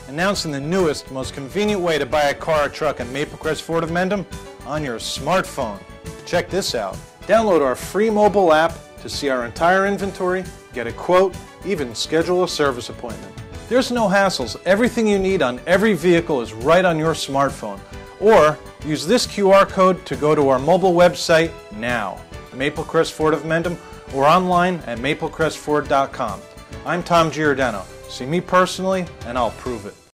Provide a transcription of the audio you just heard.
announcing the newest, most convenient way to buy a car or truck at Maplecrest Ford of Mendham on your smartphone. Check this out. Download our free mobile app to see our entire inventory, get a quote, even schedule a service appointment. There's no hassles. Everything you need on every vehicle is right on your smartphone. Or use this QR code to go to our mobile website now, Maplecrest Ford of Mendham, or online at maplecrestford.com. I'm Tom Giordano. See me personally and I'll prove it.